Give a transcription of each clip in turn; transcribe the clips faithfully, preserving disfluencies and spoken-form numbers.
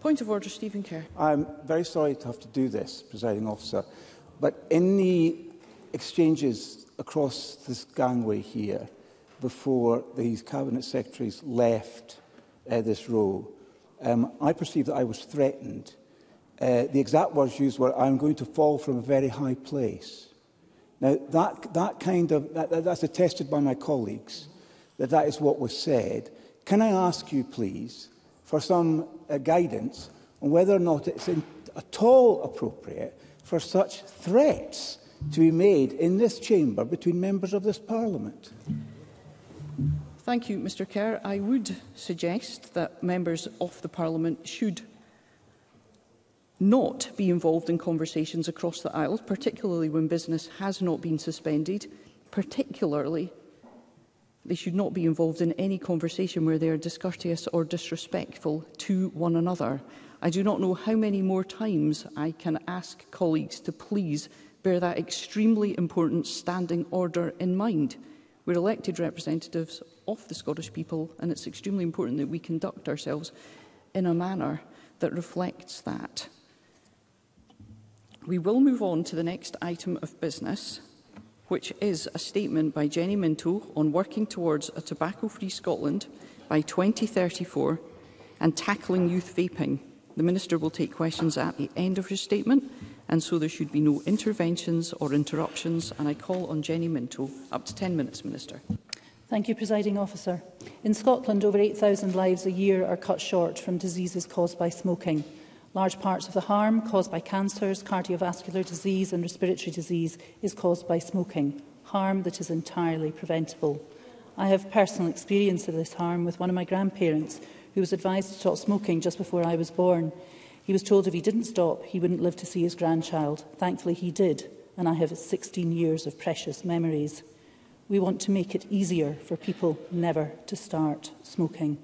Point of order, Stephen Kerr. I'm very sorry to have to do this, Presiding Officer, but in the exchanges across this gangway here before these Cabinet Secretaries left uh, this row, um, I perceived that I was threatened. Uh, the exact words used were, "I'm going to fall from a very high place." Now, that, that kind of, that, that's attested by my colleagues, that that is what was said. Can I ask you, please, for some uh, guidance on whether or not it's in, at all appropriate for such threats to be made in this chamber between members of this Parliament? Thank you, Mr Kerr. I would suggest that members of the Parliament should not be involved in conversations across the aisle, particularly when business has not been suspended. Particularly, they should not be involved in any conversation where they are discourteous or disrespectful to one another. I do not know how many more times I can ask colleagues to please bear that extremely important standing order in mind. We're elected representatives of the Scottish people, and it's extremely important that we conduct ourselves in a manner that reflects that. We will move on to the next item of business, which is a statement by Jenny Minto on working towards a tobacco-free Scotland by twenty thirty-four and tackling youth vaping. The Minister will take questions at the end of her statement, and so there should be no interventions or interruptions. And I call on Jenny Minto. Up to ten minutes, Minister. Thank you, Presiding Officer. In Scotland, over eight thousand lives a year are cut short from diseases caused by smoking. Large parts of the harm caused by cancers, cardiovascular disease and respiratory disease is caused by smoking, harm that is entirely preventable. I have personal experience of this harm with one of my grandparents who was advised to stop smoking just before I was born. He was told if he didn't stop, he wouldn't live to see his grandchild. Thankfully, he did, and I have sixteen years of precious memories. We want to make it easier for people never to start smoking.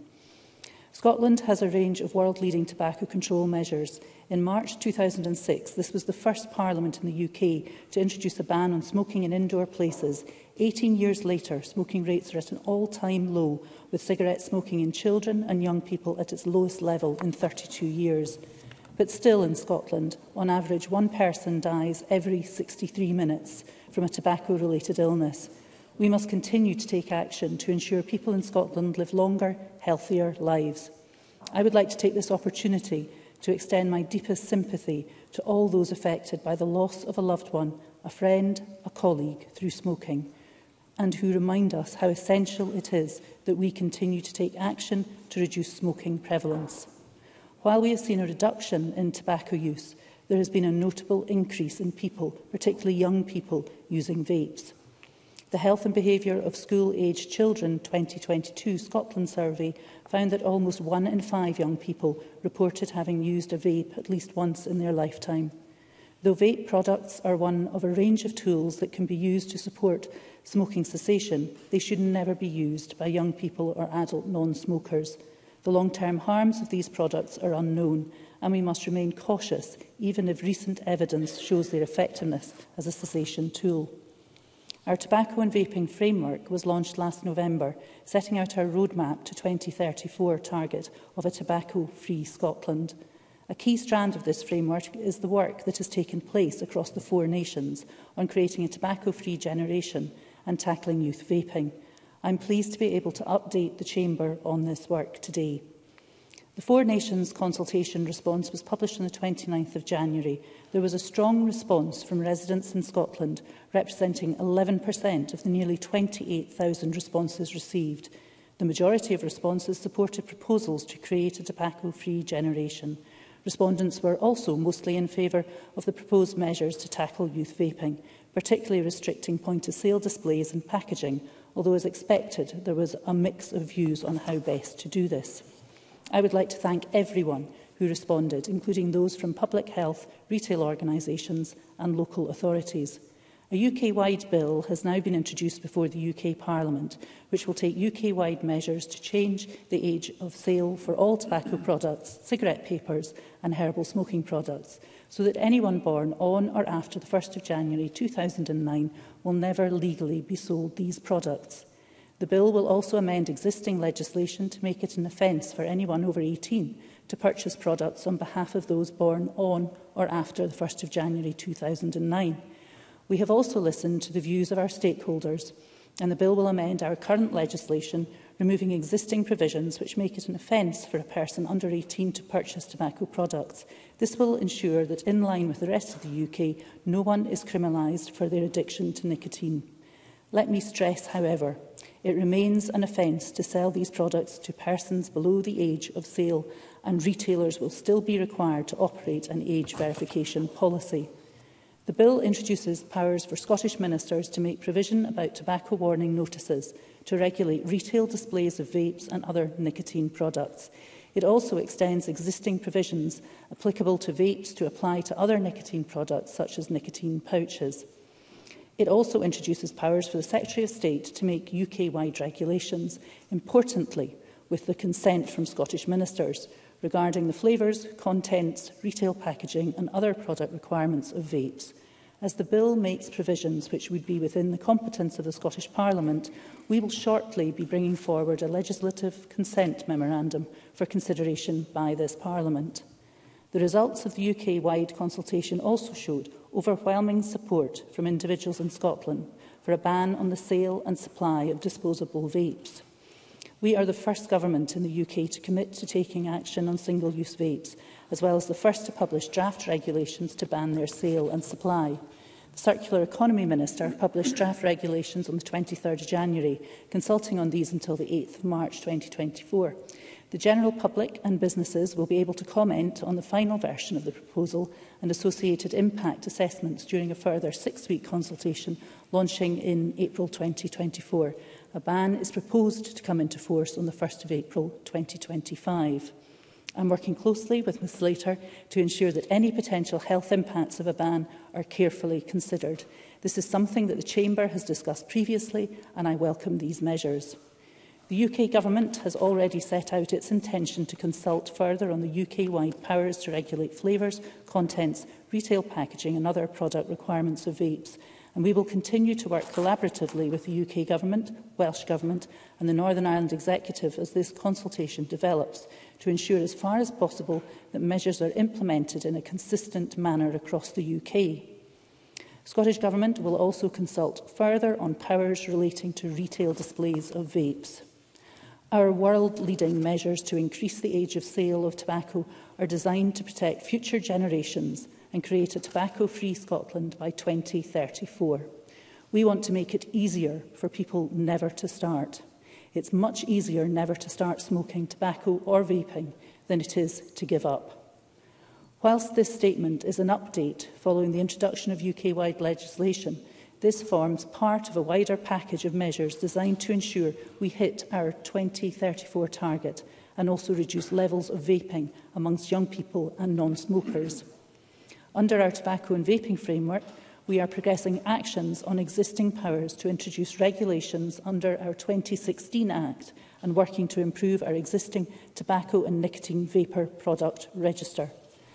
Scotland has a range of world-leading tobacco control measures. In March two thousand six, this was the first Parliament in the U K to introduce a ban on smoking in indoor places. eighteen years later, smoking rates are at an all-time low, with cigarette smoking in children and young people at its lowest level in thirty-two years. But still in Scotland, on average, one person dies every sixty-three minutes from a tobacco-related illness. We must continue to take action to ensure people in Scotland live longer, healthier lives. I would like to take this opportunity to extend my deepest sympathy to all those affected by the loss of a loved one, a friend, a colleague through smoking, and who remind us how essential it is that we continue to take action to reduce smoking prevalence. While we have seen a reduction in tobacco use, there has been a notable increase in people, particularly young people, using vapes. The Health and Behaviour of School-Aged Children twenty twenty-two Scotland survey found that almost one in five young people reported having used a vape at least once in their lifetime. Though vape products are one of a range of tools that can be used to support smoking cessation, they should never be used by young people or adult non-smokers. The long-term harms of these products are unknown, and we must remain cautious, even if recent evidence shows their effectiveness as a cessation tool. Our tobacco and vaping framework was launched last November, setting out our roadmap to twenty thirty-four target of a tobacco-free Scotland. A key strand of this framework is the work that has taken place across the four nations on creating a tobacco-free generation and tackling youth vaping. I am pleased to be able to update the Chamber on this work today. The Four Nations consultation response was published on the twenty-ninth of January. There was a strong response from residents in Scotland, representing eleven percent of the nearly twenty-eight thousand responses received. The majority of responses supported proposals to create a tobacco-free generation. Respondents were also mostly in favour of the proposed measures to tackle youth vaping, particularly restricting point-of-sale displays and packaging, although, as expected, there was a mix of views on how best to do this. I would like to thank everyone who responded, including those from public health, retail organisations and local authorities. A U K-wide bill has now been introduced before the U K Parliament, which will take U K-wide measures to change the age of sale for all tobacco products, cigarette papers and herbal smoking products, so that anyone born on or after the first of January two thousand nine will never legally be sold these products. The bill will also amend existing legislation to make it an offence for anyone over eighteen to purchase products on behalf of those born on or after the first of January two thousand nine. We have also listened to the views of our stakeholders, and the bill will amend our current legislation, removing existing provisions which make it an offence for a person under eighteen to purchase tobacco products. This will ensure that, in line with the rest of the U K, no one is criminalised for their addiction to nicotine. Let me stress, however, it remains an offence to sell these products to persons below the age of sale, and retailers will still be required to operate an age verification policy. The bill introduces powers for Scottish ministers to make provision about tobacco warning notices, to regulate retail displays of vapes and other nicotine products. It also extends existing provisions applicable to vapes to apply to other nicotine products, such as nicotine pouches. It also introduces powers for the Secretary of State to make U K-wide regulations, importantly with the consent from Scottish ministers, regarding the flavours, contents, retail packaging and other product requirements of vapes. As the bill makes provisions which would be within the competence of the Scottish Parliament, we will shortly be bringing forward a legislative consent memorandum for consideration by this Parliament. The results of the U K-wide consultation also showed overwhelming support from individuals in Scotland for a ban on the sale and supply of disposable vapes. We are the first government in the U K to commit to taking action on single-use vapes, as well as the first to publish draft regulations to ban their sale and supply. The Circular Economy Minister published draft regulations on the twenty-third of January, consulting on these until the eighth of March twenty twenty-four. The general public and businesses will be able to comment on the final version of the proposal and associated impact assessments during a further six-week consultation launching in April twenty twenty-four. A ban is proposed to come into force on the first of April twenty twenty-five. I'm working closely with Miz Slater to ensure that any potential health impacts of a ban are carefully considered. This is something that the Chamber has discussed previously, and I welcome these measures. The U K Government has already set out its intention to consult further on the U K-wide powers to regulate flavours, contents, retail packaging and other product requirements of vapes, and we will continue to work collaboratively with the U K Government, Welsh Government and the Northern Ireland Executive as this consultation develops, to ensure as far as possible that measures are implemented in a consistent manner across the U K. Scottish Government will also consult further on powers relating to retail displays of vapes. Our world-leading measures to increase the age of sale of tobacco are designed to protect future generations and create a tobacco-free Scotland by twenty thirty-four. We want to make it easier for people never to start. It's much easier never to start smoking tobacco or vaping than it is to give up. Whilst this statement is an update following the introduction of U K-wide legislation, this forms part of a wider package of measures designed to ensure we hit our twenty thirty-four target and also reduce levels of vaping amongst young people and non-smokers. Under our tobacco and vaping framework, we are progressing actions on existing powers to introduce regulations under our twenty sixteen Act and working to improve our existing tobacco and nicotine vapour product register.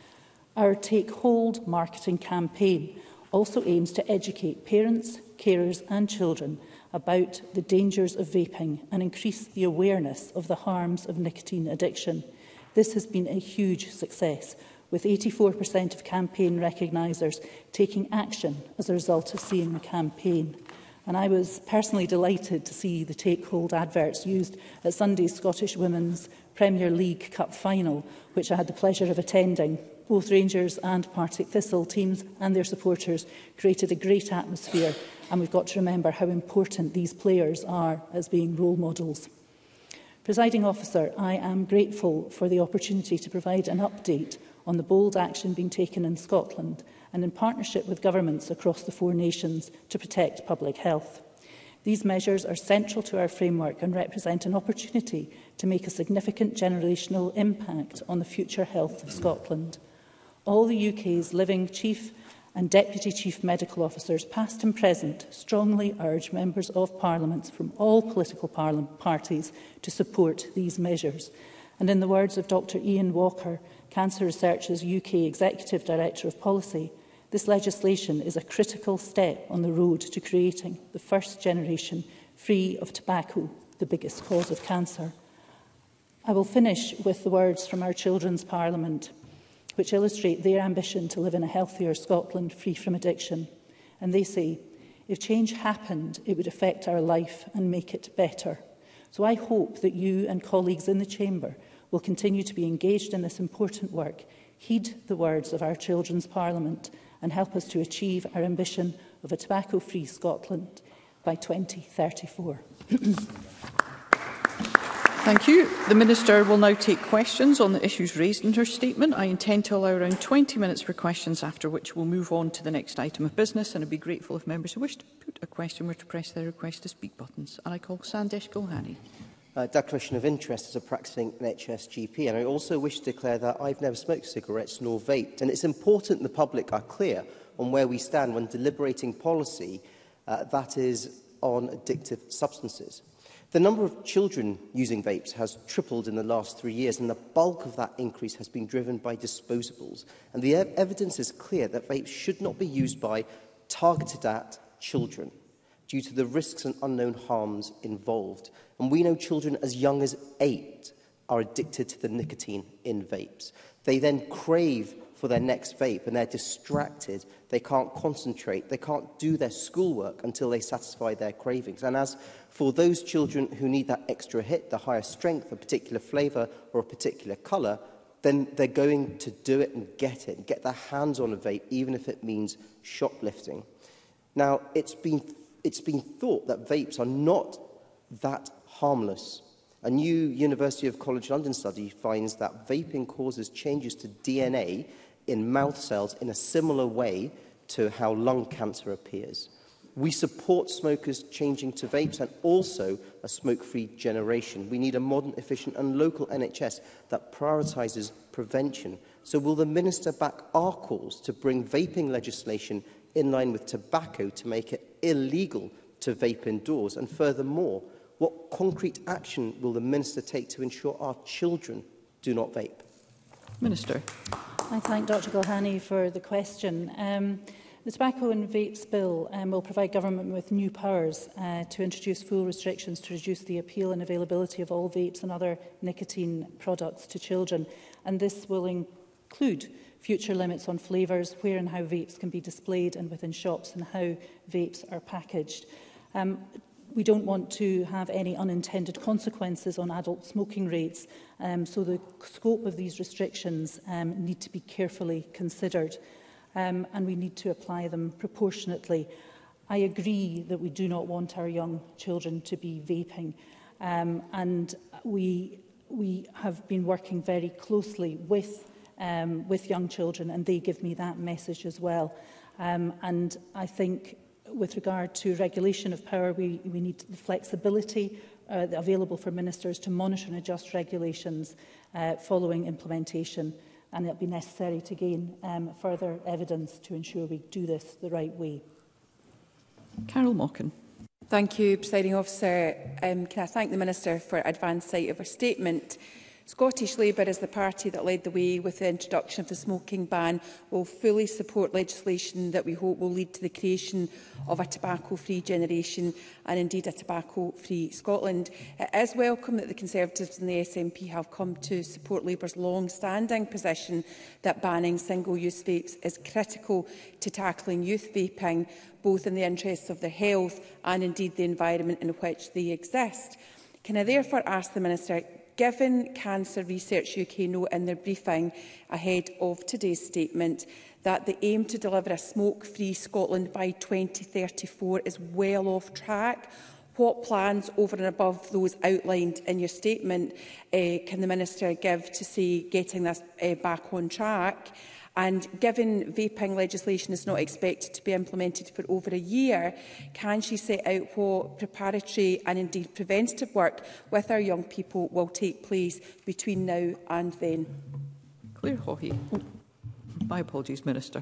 Our Take Hold marketing campaign also aims to educate parents, carers and children about the dangers of vaping and increase the awareness of the harms of nicotine addiction. This has been a huge success, with eighty-four percent of campaign recognisers taking action as a result of seeing the campaign. And I was personally delighted to see the Take Hold adverts used at Sunday's Scottish Women's Premier League Cup final, which I had the pleasure of attending. Both Rangers and Partick Thistle teams and their supporters created a great atmosphere, and we've got to remember how important these players are as being role models. Presiding Officer, I am grateful for the opportunity to provide an update on the bold action being taken in Scotland and in partnership with governments across the four nations to protect public health. These measures are central to our framework and represent an opportunity to make a significant generational impact on the future health of Scotland. All the U K's living Chief and Deputy Chief Medical Officers, past and present, strongly urge members of Parliament from all political parties to support these measures. And in the words of Doctor Ian Walker, Cancer Research's U K Executive Director of Policy, this legislation is a critical step on the road to creating the first generation free of tobacco, the biggest cause of cancer. I will finish with the words from our Children's Parliament, which illustrate their ambition to live in a healthier Scotland free from addiction. And they say, if change happened, it would affect our life and make it better. So I hope that you and colleagues in the Chamber will continue to be engaged in this important work, heed the words of our Children's Parliament and help us to achieve our ambition of a tobacco-free Scotland by twenty thirty-four. Thank you. The Minister will now take questions on the issues raised in her statement. I intend to allow around twenty minutes for questions, after which we'll move on to the next item of business, and I'd be grateful if members who wish to put a question were to press their request to speak buttons. And I call Sandesh Gulhani. Uh, declaration of interest as a practising N H S G P, and I also wish to declare that I've never smoked cigarettes nor vaped, and it's important the public are clear on where we stand when deliberating policy uh, that is on addictive substances. The number of children using vapes has tripled in the last three years, and the bulk of that increase has been driven by disposables. And the ev evidence is clear that vapes should not be used by, targeted at, children, due to the risks and unknown harms involved. And we know children as young as eight are addicted to the nicotine in vapes. They then crave for their next vape, and they're distracted. They can't concentrate. They can't do their schoolwork until they satisfy their cravings. And as for those children who need that extra hit, the higher strength, a particular flavour or a particular colour, then they're going to do it and get it, and get their hands on a vape, even if it means shoplifting. Now, it's been, it's been thought that vapes are not that harmless. A new University of College London study finds that vaping causes changes to D N A in mouth cells in a similar way to how lung cancer appears. We support smokers changing to vapes and also a smoke-free generation. We need a modern, efficient and local N H S that prioritises prevention. So will the Minister back our calls to bring vaping legislation in line with tobacco to make it illegal to vape indoors? And furthermore, what concrete action will the Minister take to ensure our children do not vape? Minister. I thank Doctor Gulhani for the question. Um, the Tobacco and Vapes Bill um, will provide Government with new powers uh, to introduce full restrictions to reduce the appeal and availability of all vapes and other nicotine products to children. And this will include future limits on flavours, where and how vapes can be displayed and within shops, and how vapes are packaged. Um, We don't want to have any unintended consequences on adult smoking rates, um, so the scope of these restrictions um, need to be carefully considered, um, and we need to apply them proportionately. I agree that we do not want our young children to be vaping, um, and we, we have been working very closely with, um, with young children, and they give me that message as well. Um, and I think with regard to regulation of power, we, we need the flexibility uh, available for ministers to monitor and adjust regulations uh, following implementation, and it will be necessary to gain um, further evidence to ensure we do this the right way. Carol Mockin. Thank you, Presiding Officer. Um, can I thank the Minister for advance sight of her statement? Scottish Labour, as the party that led the way with the introduction of the smoking ban, will fully support legislation that we hope will lead to the creation of a tobacco-free generation and indeed a tobacco-free Scotland. It is welcome that the Conservatives and the S N P have come to support Labour's long-standing position that banning single-use vapes is critical to tackling youth vaping, both in the interests of their health and indeed the environment in which they exist. Can I therefore ask the Minister, given Cancer Research U K note in their briefing ahead of today's statement that the aim to deliver a smoke-free Scotland by twenty thirty-four is well off track, what plans over and above those outlined in your statement uh, can the Minister give to see getting this uh, back on track? And given vaping legislation is not expected to be implemented for over a year, can she set out what preparatory and indeed preventative work with our young people will take place between now and then? Claire Haughey. Oh, my apologies, Minister.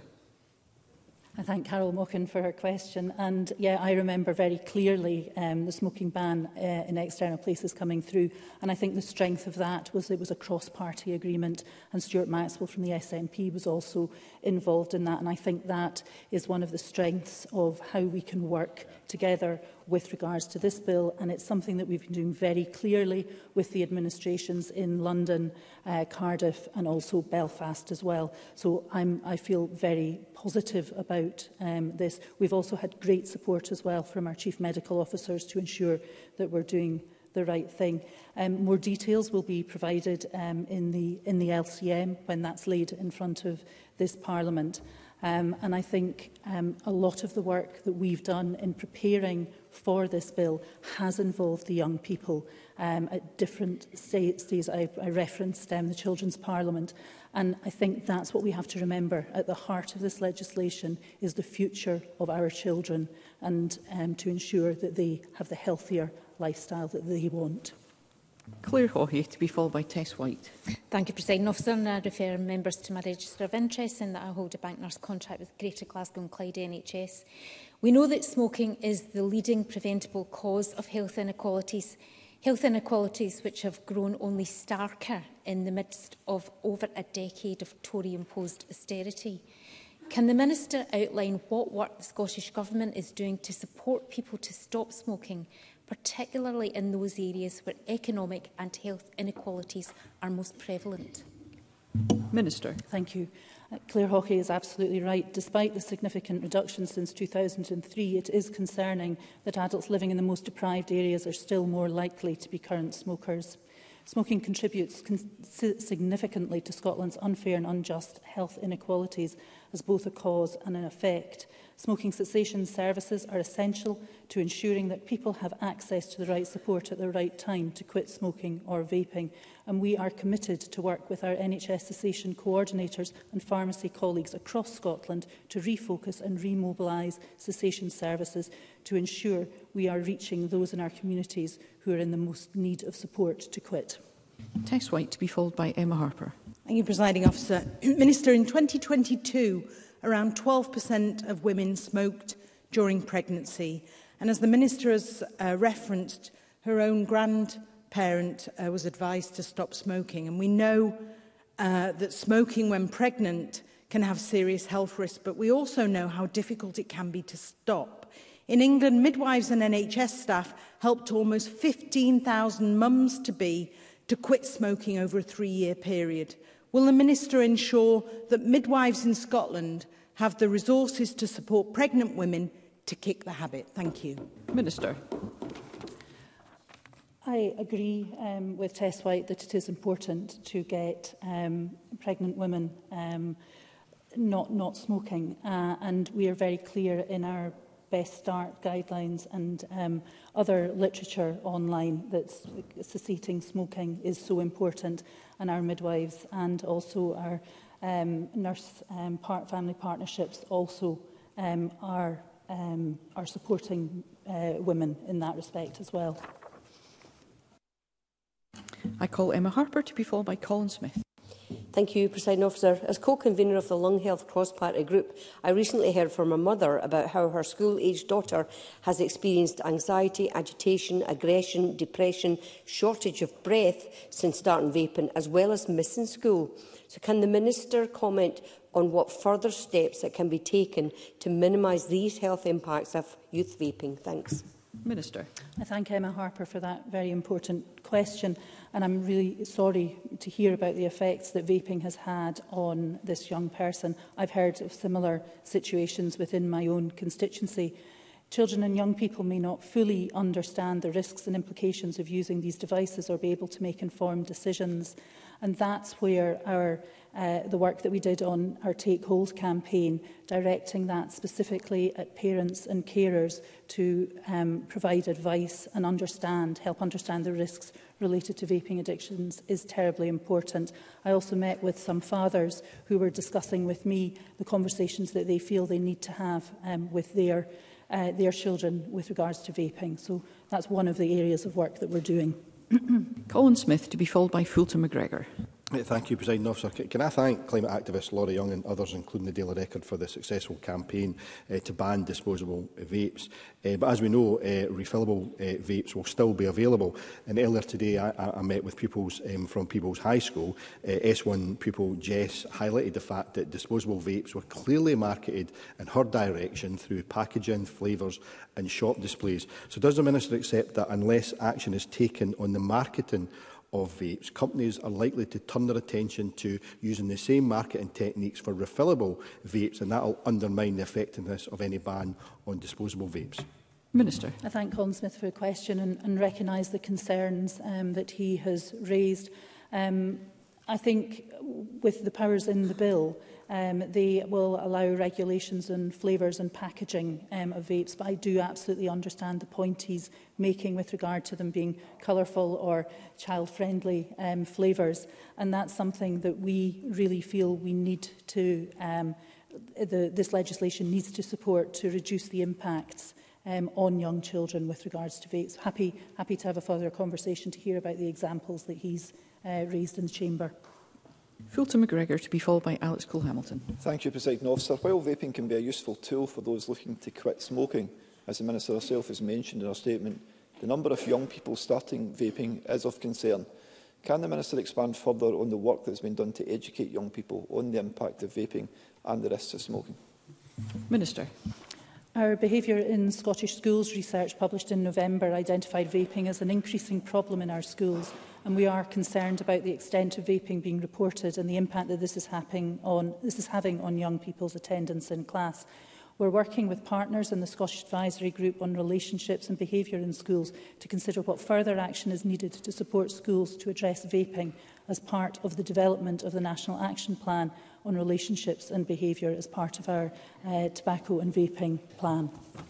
I thank Carol Mockin for her question. And yeah, I remember very clearly um, the smoking ban uh, in external places coming through. And I think the strength of that was it was a cross-party agreement. And Stuart Maxwell from the S N P was also involved in that. And I think that is one of the strengths of how we can work together with regards to this bill, and it's something that we've been doing very clearly with the administrations in London, uh, Cardiff and also Belfast as well. So I'm, I feel very positive about um, this. We've also had great support as well from our Chief Medical Officers to ensure that we're doing the right thing. Um, more details will be provided um, in, the, in the L C M when that's laid in front of this Parliament. Um, and I think um, a lot of the work that we've done in preparing for this bill has involved the young people um, at different stages. I, I referenced um, the Children's Parliament, and I think that's what we have to remember. At the heart of this legislation is the future of our children, and um, to ensure that they have the healthier lifestyle that they want. Claire Haughey, to be followed by Tess White. Thank you, Presiding Officer. And I refer members to my register of interest in that I hold a bank nurse contract with Greater Glasgow and Clyde N H S. We know that smoking is the leading preventable cause of health inequalities, health inequalities which have grown only starker in the midst of over a decade of Tory-imposed austerity. Can the Minister outline what work the Scottish Government is doing to support people to stop smoking, particularly in those areas where economic and health inequalities are most prevalent? Minister. Thank you. Uh, Claire Haughey is absolutely right. Despite the significant reduction since two thousand three, it is concerning that adults living in the most deprived areas are still more likely to be current smokers. Smoking contributes con significantly to Scotland's unfair and unjust health inequalities as both a cause and an effect. Smoking cessation services are essential to ensuring that people have access to the right support at the right time to quit smoking or vaping, and we are committed to work with our N H S cessation coordinators and pharmacy colleagues across Scotland to refocus and remobilise cessation services to ensure we are reaching those in our communities who are in the most need of support to quit. Tess White, to be followed by Emma Harper. Thank you, Presiding Officer. Minister, in twenty twenty-two, around twelve percent of women smoked during pregnancy. And as the Minister has uh, referenced, her own grandparent uh, was advised to stop smoking. And we know uh, that smoking when pregnant can have serious health risks, but we also know how difficult it can be to stop. In England, midwives and N H S staff helped almost fifteen thousand mums-to-be to quit smoking over a three-year period. Will the Minister ensure that midwives in Scotland have the resources to support pregnant women to kick the habit? Thank you. Minister. I agree um, with Tess White that it is important to get um, pregnant women um, not, not smoking, uh, and we are very clear in our Best Start guidelines and um, other literature online that cessating smoking is so important, and our midwives and also our um, nurse um, part family partnerships also um, are, um, are supporting uh, women in that respect as well. I call Emma Harper, to be followed by Colin Smith. Thank you, Presiding Officer. As co-convener of the Lung Health Cross-Party Group, I recently heard from a mother about how her school-aged daughter has experienced anxiety, agitation, aggression, depression, shortage of breath since starting vaping, as well as missing school. So can the Minister comment on what further steps that can be taken to minimise these health impacts of youth vaping? Thanks. Minister. I thank Emma Harper for that very important question, and I'm really sorry to hear about the effects that vaping has had on this young person. I've heard of similar situations within my own constituency. Children and young people may not fully understand the risks and implications of using these devices or be able to make informed decisions. And that's where our, uh, the work that we did on our Take Hold campaign, directing that specifically at parents and carers to um, provide advice and understand, help understand the risks related to vaping addictions, is terribly important. I also met with some fathers who were discussing with me the conversations that they feel they need to have um, with their, uh, their children with regards to vaping. So that's one of the areas of work that we're doing. Colin Smith, to be followed by Fulton McGregor. Thank you, Presiding Officer. Can I thank climate activist Laura Young and others, including the Daily Record, for the successful campaign uh, to ban disposable vapes. Uh, but as we know, uh, refillable uh, vapes will still be available. And earlier today, I, I met with pupils um, from Peebles High School. Uh, S one pupil Jess highlighted the fact that disposable vapes were clearly marketed in her direction through packaging, flavours and shop displays. So does the Minister accept that unless action is taken on the marketing of vapes, companies are likely to turn their attention to using the same marketing techniques for refillable vapes, and that will undermine the effectiveness of any ban on disposable vapes? Minister. I thank Colin Smith for the question and, and recognise the concerns um, that he has raised. Um, I think with the powers in the bill, um, they will allow regulations on flavours and packaging um, of vapes, but I do absolutely understand the point he's making with regard to them being colourful or child-friendly um, flavours, and that's something that we really feel we need to, um, the, this legislation needs to support to reduce the impacts um, on young children with regards to vapes. Happy, happy to have a further conversation to hear about the examples that he's uh, raised in the Chamber. Fulton McGregor, to be followed by Alex Cole-Hamilton. Thank you, Presiding Officer. While vaping can be a useful tool for those looking to quit smoking, as the Minister herself has mentioned in her statement, the number of young people starting vaping is of concern. Can the Minister expand further on the work that has been done to educate young people on the impact of vaping and the risks of smoking? Minister. Our Behaviour in Scottish Schools research published in November identified vaping as an increasing problem in our schools, and we are concerned about the extent of vaping being reported and the impact that this is, happening on, this is having on young people's attendance in class. We're working with partners in the Scottish Advisory Group on relationships and behaviour in schools to consider what further action is needed to support schools to address vaping as part of the development of the National Action Plan on relationships and behaviour as part of our uh, tobacco and vaping plan.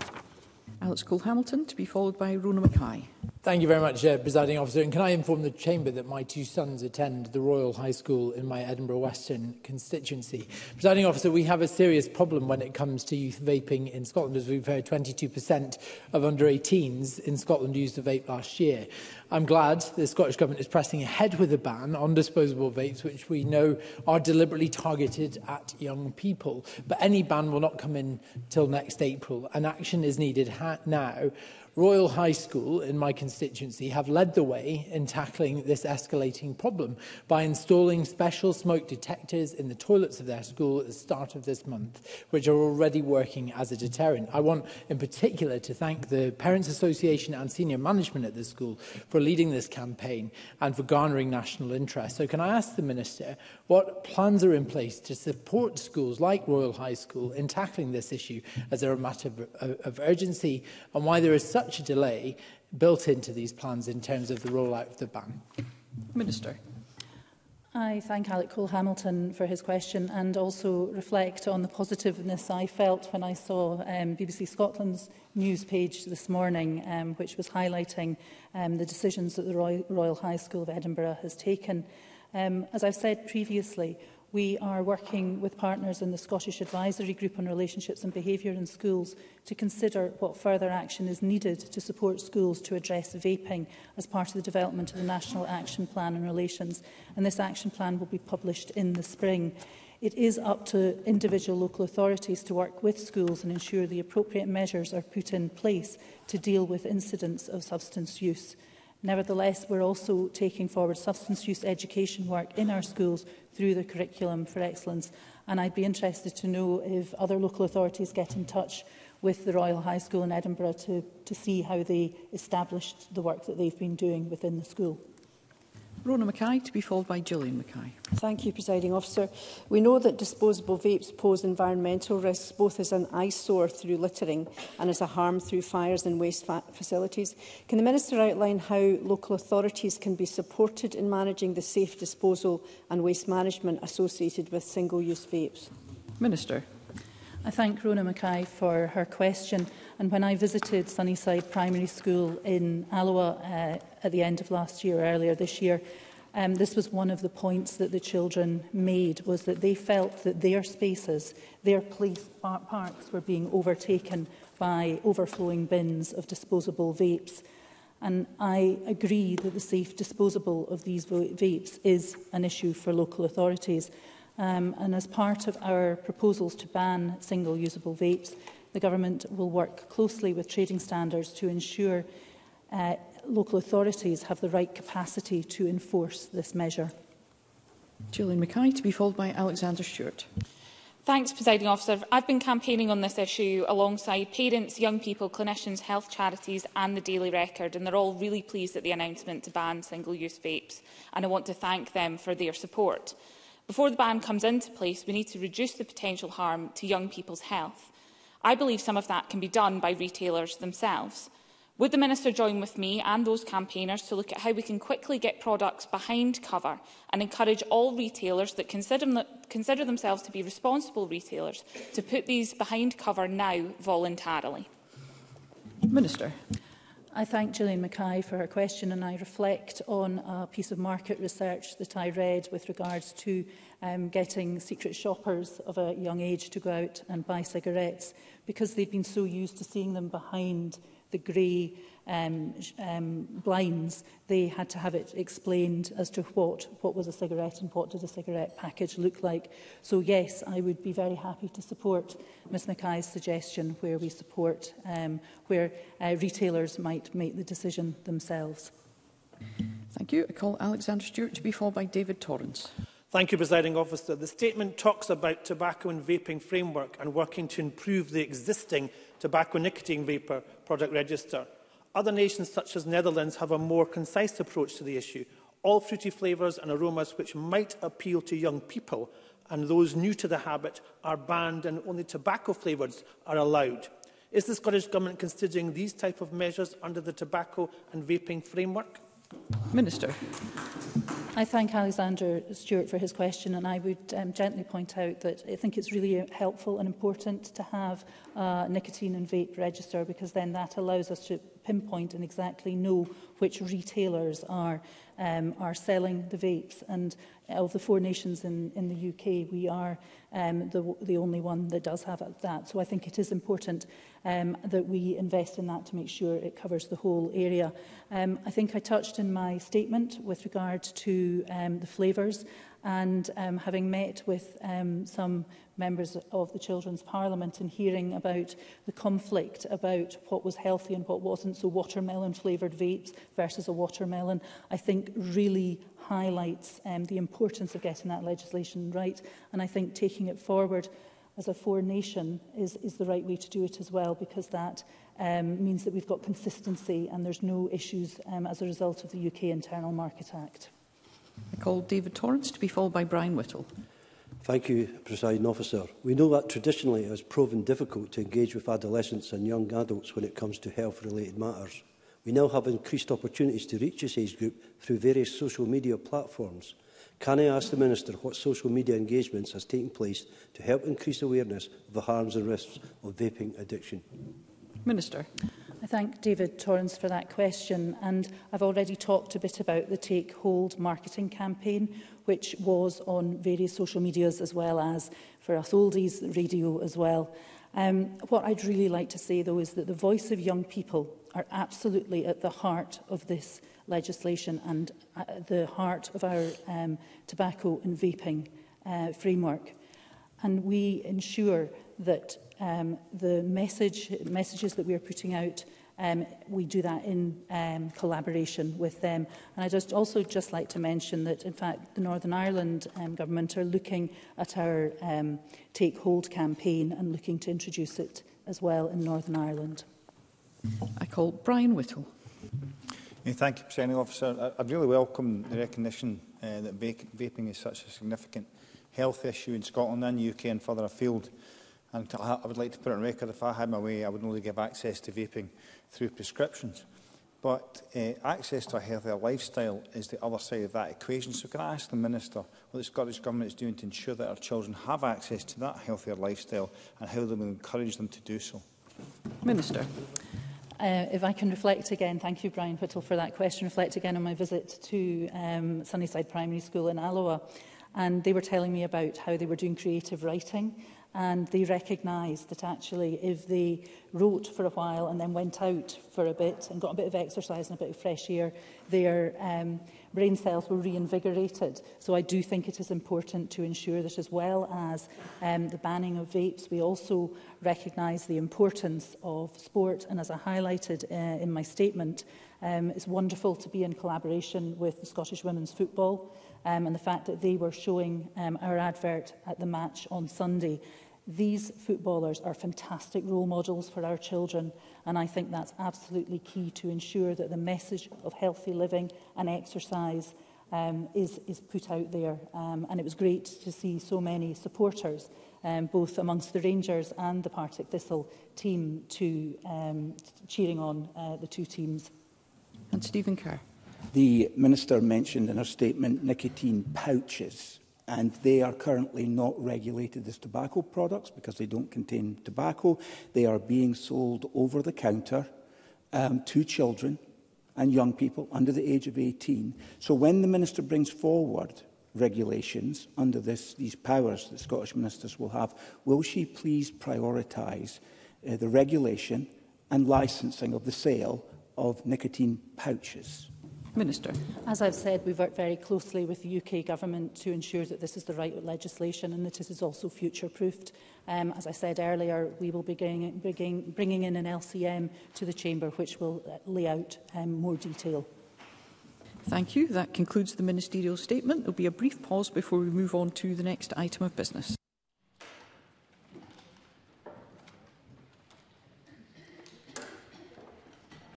Alex Cole-Hamilton, to be followed by Rona Mackay. Thank you very much, uh, Presiding Officer. And can I inform the Chamber that my two sons attend the Royal High School in my Edinburgh Western constituency? Presiding Officer, we have a serious problem when it comes to youth vaping in Scotland. As we've heard, twenty-two percent of under eighteens in Scotland used a vape last year. I'm glad the Scottish Government is pressing ahead with a ban on disposable vapes, which we know are deliberately targeted at young people. But any ban will not come in till next April, and action is needed ha now. Royal High School in my constituency have led the way in tackling this escalating problem by installing special smoke detectors in the toilets of their school at the start of this month, which are already working as a deterrent. I want in particular to thank the Parents Association and senior management at the school for leading this campaign and for garnering national interest. So can I ask the Minister what plans are in place to support schools like Royal High School in tackling this issue as a matter of, of, of urgency, and why there is such Such a delay built into these plans in terms of the rollout of the ban? Minister. I thank Alex Cole-Hamilton for his question and also reflect on the positiveness I felt when I saw um, B B C Scotland's news page this morning, um, which was highlighting um, the decisions that the Roy Royal High School of Edinburgh has taken. Um, as I've said previously, we are working with partners in the Scottish Advisory Group on Relationships and Behaviour in Schools to consider what further action is needed to support schools to address vaping as part of the development of the National Action Plan on Relations. And this action plan will be published in the spring. It is up to individual local authorities to work with schools and ensure the appropriate measures are put in place to deal with incidents of substance use. Nevertheless, we're also taking forward substance use education work in our schools through the Curriculum for Excellence. And I'd be interested to know if other local authorities get in touch with the Royal High School in Edinburgh to, to see how they established the work that they've been doing within the school. Rona Mackay, to be followed by Gillian Mackay. Thank you, Presiding Officer. We know that disposable vapes pose environmental risks, both as an eyesore through littering and as a harm through fires in waste fa facilities. Can the Minister outline how local authorities can be supported in managing the safe disposal and waste management associated with single-use vapes? Minister. I thank Rona Mackay for her question. And when I visited Sunnyside Primary School in Alloa uh, at the end of last year, or earlier this year, um, this was one of the points that the children made, was that they felt that their spaces, their place par parks were being overtaken by overflowing bins of disposable vapes. And I agree that the safe disposal of these vapes is an issue for local authorities. Um, and as part of our proposals to ban single-usable vapes, the Government will work closely with trading standards to ensure uh, local authorities have the right capacity to enforce this measure. Gillian Mackay, to be followed by Alexander Stewart. Thanks, Presiding Officer. I've been campaigning on this issue alongside parents, young people, clinicians, health charities and the Daily Record, and they're all really pleased at the announcement to ban single-use vapes, and I want to thank them for their support. Before the ban comes into place, we need to reduce the potential harm to young people's health. I believe some of that can be done by retailers themselves. Would the Minister join with me and those campaigners to look at how we can quickly get products behind cover and encourage all retailers that consider, consider themselves to be responsible retailers to put these behind cover now voluntarily? Minister. I thank Gillian Mackay for her question, and I reflect on a piece of market research that I read with regards to um, getting secret shoppers of a young age to go out and buy cigarettes because they'd been so used to seeing them behind the grey um, um, blinds. They had to have it explained as to what, what was a cigarette and what did a cigarette package look like. So yes, I would be very happy to support Miz Mackay's suggestion where we support, um, where uh, retailers might make the decision themselves. Thank you. I call Alexander Stewart to be followed by David Torrance. Thank you, Presiding Officer. The statement talks about tobacco and vaping framework and working to improve the existing tobacco nicotine vapour product register. Other nations such as Netherlands have a more concise approach to the issue. All fruity flavours and aromas which might appeal to young people and those new to the habit are banned, and only tobacco flavours are allowed. Is the Scottish Government considering these type of measures under the tobacco and vaping framework? Minister. I thank Alexander Stewart for his question, and I would um, gently point out that I think it's really helpful and important to have a nicotine and vape register, because then that allows us to pinpoint and exactly know which retailers are um, are selling the vapes. And of the four nations in, in the U K, we are um, the, the only one that does have that. So I think it is important um, that we invest in that to make sure it covers the whole area. Um, I think I touched in my statement with regard to um, the flavours, and um, having met with um, some members of the Children's Parliament and hearing about the conflict about what was healthy and what wasn't, so watermelon flavoured vapes versus a watermelon, I think really highlights um, the importance of getting that legislation right. And I think taking it forward as a four-nation is, is the right way to do it as well, because that um, means that we've got consistency and there's no issues um, as a result of the U K Internal Market Act. I call David Torrance to be followed by Brian Whittle. Thank you, Presiding Officer. We know that traditionally it has proven difficult to engage with adolescents and young adults when it comes to health-related matters. We now have increased opportunities to reach this age group through various social media platforms. Can I ask the Minister what social media engagements has taken place to help increase awareness of the harms and risks of vaping addiction? Minister. I thank David Torrance for that question, and I've already talked a bit about the Take Hold marketing campaign, which was on various social medias as well as, for us oldies, radio as well. Um, what I'd really like to say, though, is that the voice of young people are absolutely at the heart of this legislation and at the heart of our um, tobacco and vaping uh, framework. And we ensure that um, the message, messages that we are putting out, um, we do that in um, collaboration with them. And I just also just like to mention that, in fact, the Northern Ireland um, Government are looking at our um, Take Hold campaign and looking to introduce it as well in Northern Ireland. I call Brian Whittle. Yeah, thank you, Presiding Officer. I, I really welcome the recognition uh, that vaping is such a significant health issue in Scotland and the U K and further afield. And to, I would like to put on record, if I had my way, I would only give access to vaping through prescriptions. But uh, access to a healthier lifestyle is the other side of that equation. So can I ask the Minister what the Scottish Government is doing to ensure that our children have access to that healthier lifestyle and how they will encourage them to do so? Minister. Uh, if I can reflect again, thank you, Brian Whittle, for that question, reflect again on my visit to um, Sunnyside Primary School in Alloa. and they were telling me about how they were doing creative writing, and they recognised that actually if they wrote for a while and then went out for a bit and got a bit of exercise and a bit of fresh air, their um, brain cells were reinvigorated. So I do think it is important to ensure that, as well as um, the banning of vapes, we also recognise the importance of sport. And as I highlighted uh, in my statement, um, it's wonderful to be in collaboration with the Scottish Women's Football, um, and the fact that they were showing um, our advert at the match on Sunday. These footballers are fantastic role models for our children, and I think that's absolutely key to ensure that the message of healthy living and exercise um, is, is put out there. Um, and it was great to see so many supporters, um, both amongst the Rangers and the Partick Thistle team, to um, cheering on uh, the two teams. And Stephen Kerr. The Minister mentioned in her statement nicotine pouches, and they are currently not regulated as tobacco products because they don't contain tobacco. They are being sold over the counter um, to children and young people under the age of eighteen. So when the Minister brings forward regulations under this, these powers that Scottish ministers will have, will she please prioritise uh, the regulation and licensing of the sale of nicotine pouches? Minister. As I've said, we've worked very closely with the U K Government to ensure that this is the right legislation and that it is also future-proofed. Um, as I said earlier, we will be bringing, bringing, bringing in an L C M to the Chamber which will uh, lay out um, more detail. Thank you. That concludes the ministerial statement. There will be a brief pause before we move on to the next item of business.